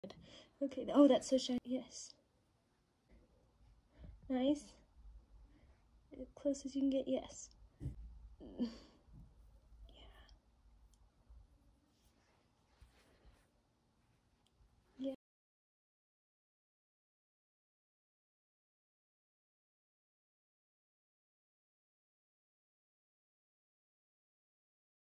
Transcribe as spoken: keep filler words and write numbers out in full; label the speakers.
Speaker 1: Okay, oh, that's so shiny. Yes. Nice. As close as you can get, yes.